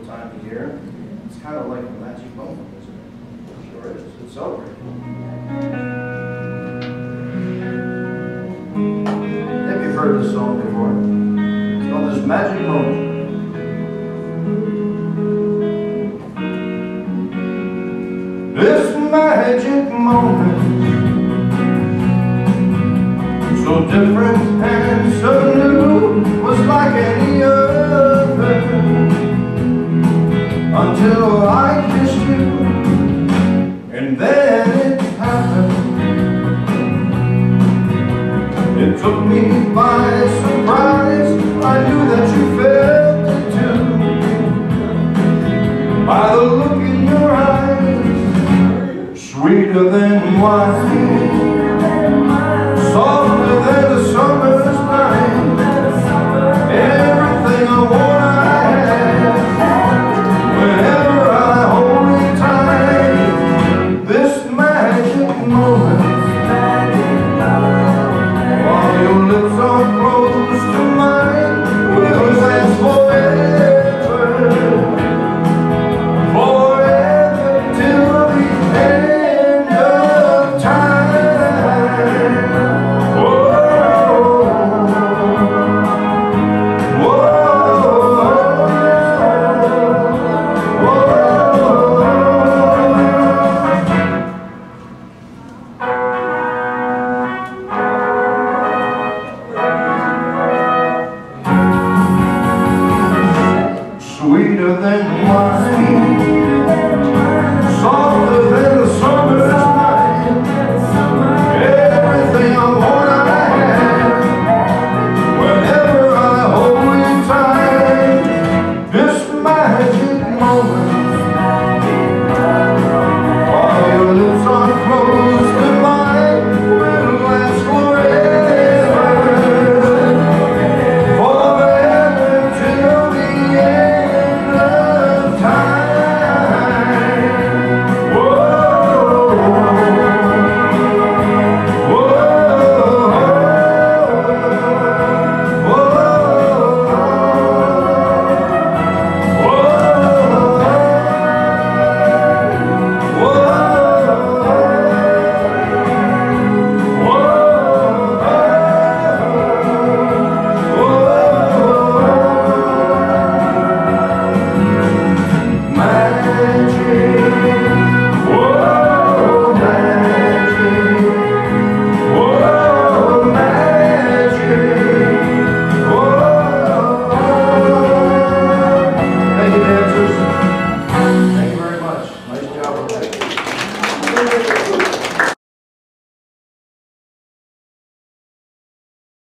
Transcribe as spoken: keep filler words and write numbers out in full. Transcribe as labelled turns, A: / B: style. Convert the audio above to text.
A: time of year. It's kind of like a magic moment, isn't it? It sure is. It's celebrating. Maybe you've heard this song before. It's called This Magic Moment. This magic moment, so different and so new, was like any other, until I kissed you, and then it happened. It took me by surprise. I knew that you felt it too, by the look in your eyes, sweeter than wine.